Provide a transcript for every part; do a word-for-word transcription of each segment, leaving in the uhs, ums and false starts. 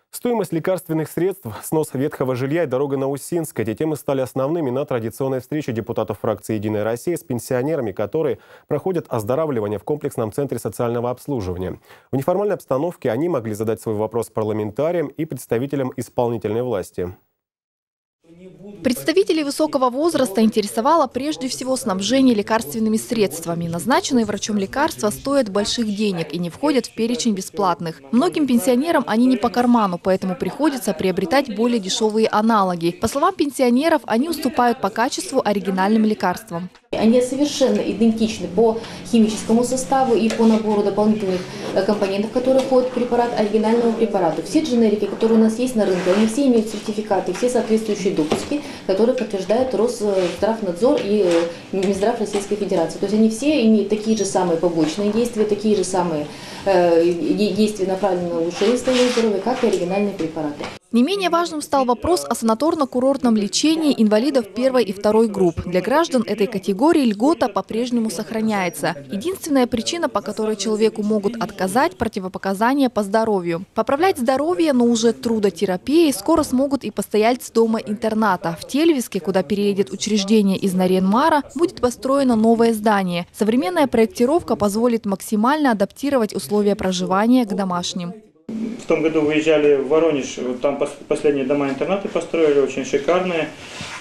Стоимость лекарственных средств, снос ветхого жилья и дорога на Усинск – эти темы стали основными на традиционной встрече депутатов фракции «Единая Россия» с пенсионерами, которые проходят оздоравливание в комплексном центре социального обслуживания. В неформальной обстановке они могли задать свой вопрос парламентариям и представителям исполнительной власти. Представителей высокого возраста интересовало прежде всего снабжение лекарственными средствами. Назначенные врачом лекарства стоят больших денег и не входят в перечень бесплатных. Многим пенсионерам они не по карману, поэтому приходится приобретать более дешевые аналоги. По словам пенсионеров, они уступают по качеству оригинальным лекарствам. Они совершенно идентичны по химическому составу и по набору дополнительных компонентов, которые входят в препарат, оригинальному препарату. Все дженерики, которые у нас есть на рынке, они все имеют сертификаты, все соответствующие допуски, которые подтверждают Росздравнадзор и Минздрав Российской Федерации. То есть они все имеют такие же самые побочные действия, такие же самые действия, направленные на улучшение состояния здоровья, как и оригинальные препараты. Не менее важным стал вопрос о санаторно-курортном лечении инвалидов первой и второй групп. Для граждан этой категории льгота по-прежнему сохраняется. Единственная причина, по которой человеку могут отказать – противопоказания по здоровью. Поправлять здоровье, но уже трудотерапией скоро смогут и постояльцы дома-интерната. В Тельвиске, куда переедет учреждение из Нарьян-Мара, будет построено новое здание. Современная проектировка позволит максимально адаптировать условия проживания к домашним. В том году выезжали в Воронеж, там последние дома-интернаты построили, очень шикарные,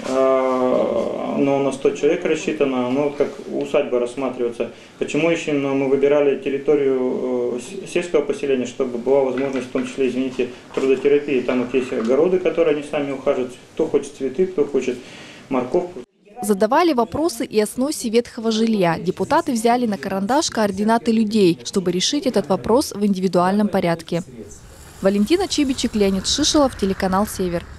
но на сто человек рассчитано, ну как усадьба рассматривается. Почему еще мы выбирали территорию сельского поселения, чтобы была возможность, в том числе, извините, трудотерапии. Там вот есть огороды, которые они сами ухаживают, кто хочет цветы, кто хочет морковку. Задавали вопросы и о сносе ветхого жилья. Депутаты взяли на карандаш координаты людей, чтобы решить этот вопрос в индивидуальном порядке. Валентина Чибичек, Леонид Шишелов, телеканал «Север».